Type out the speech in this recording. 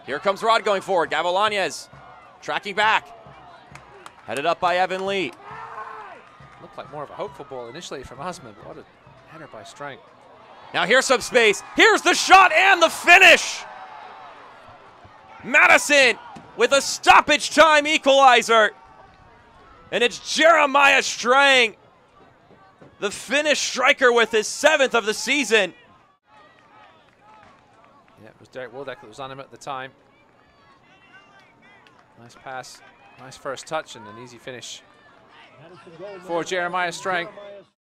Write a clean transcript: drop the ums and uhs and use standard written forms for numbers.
Here comes Rod going forward. Gavilanes tracking back. Headed up by Evan Lee. Looked like more of a hopeful ball initially from Osmond. What a header by Streng. Now here's some space. Here's the shot and the finish. Madison with a stoppage time equalizer. And it's Jeremiah Streng, the Finnish striker, with his 7th of the season. Yeah, it was Derek Wildeck that was on him at the time. Nice pass, nice first touch, and an easy finish for Jeremiah Streng.